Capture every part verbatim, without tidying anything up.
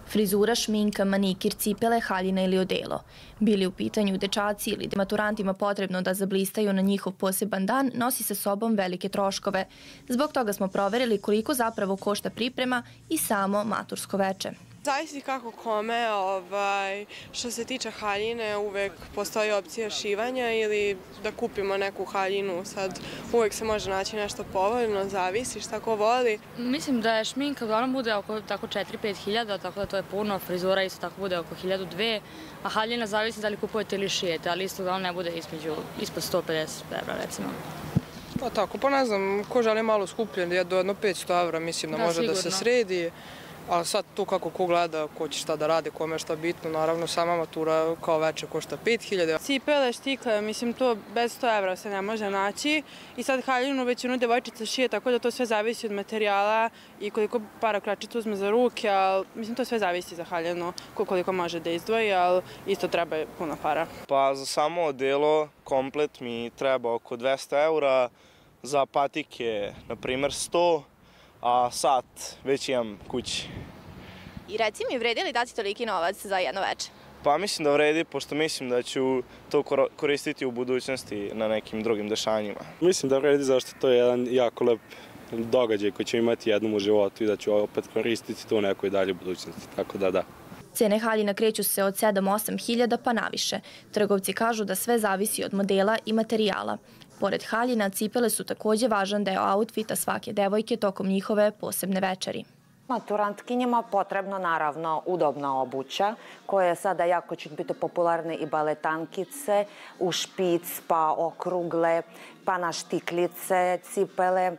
Frizura, šminka, manikir, cipele, haljina ili odelo. Bili u pitanju dečaci ili maturantima potrebno da zablistaju na njihov poseban dan, nosi sa sobom velike troškove. Zbog toga smo proverili koliko zapravo košta priprema i samo matursko veče. Zavisi kako kome, što se tiče haljine, uvek postoji opcija šivanja ili da kupimo neku haljinu. Sad uvek se može naći nešto povoljno, zavisi šta ko voli. Mislim da je šminka uglavnom bude oko tako četiri do pet hiljada, tako da to je puno. Frizura isto tako bude oko hiljadu dve, a haljina zavisi da li kupujete ili šijete, ali isto uglavnom ne bude ispod sto pedeset evra recimo. Pa tako, pa ne znam, ko želi malo skupljen, do jedno petsto evra mislim da može da se sredi. Ali sad tu kako ko gleda, ko će šta da radi, kome je šta bitno, naravno sama matura kao veče košta pet hiljada. Cipele, štikle, mislim to bez sto evra se ne može naći i sad haljinu većinu devojčica šije, tako da to sve zavisi od materijala i koliko para kračica uzme za ruke, ali mislim to sve zavisi za haljinu, koliko može da izdvoji, ali isto treba puno para. Pa za samo odelo komplet mi treba oko dvesta eura, za patike na primer sto, a sat već imam kući. I reci mi, vredi li dati toliki novac za jedno veče? Pa mislim da vredi, pošto mislim da ću to koristiti u budućnosti na nekim drugim dešanjima. Mislim da vredi zašto to je jedan jako lep događaj koji ću imati jednom u životu i da ću opet koristiti to u nekoj dalje budućnosti, tako da da. Cene haljina kreću se od sedam do osam hiljada pa naviše. Trgovci kažu da sve zavisi od modela i materijala. Pored haljina, cipele su takođe važan deo outfita svake devojke tokom njihove posebne večeri. Maturantkinjama potrebno naravno udobna obuća, koja sada jako će biti popularne i baletankice, u špic, pa okrugle, pa na štiklice, cipele.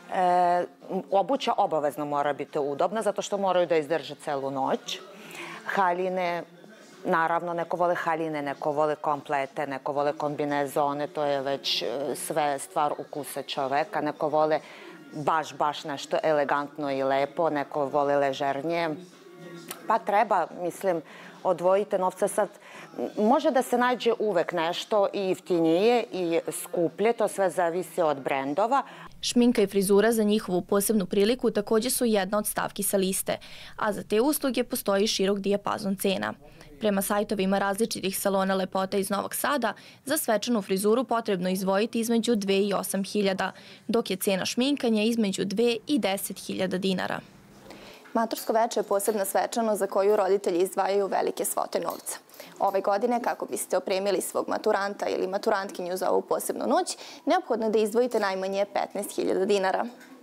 Obuća obavezno mora biti udobna, zato što moraju da izdrže celu noć. Haljine, naravno, neko vole haljine, neko vole komplete, neko vole kombinezone, to je već sve stvar ukusa čoveka, neko vole baš, baš nešto elegantno i lepo, neko vole ležernije. Pa treba, mislim, odvojite novce sad. Može da se nađe uvek nešto i jeftinije i skuplje, to sve zavisi od brendova. Šminka i frizura za njihovu posebnu priliku takođe su jedna od stavki sa liste, a za te usluge postoji širok dijapazon cena. Prema sajtovima različitih salona lepota iz Novog Sada, za svečanu frizuru potrebno izdvojiti između dve i osam hiljada, dok je cena šminkanja između dve i deset hiljada dinara. Matursko veče je posebna svečanost za koju roditelji izdvajaju velike svote novca. Ove godine, kako biste opremili svog maturanta ili maturantkinju za ovu posebnu noć, neophodno je da izdvojite najmanje petnaest hiljada dinara.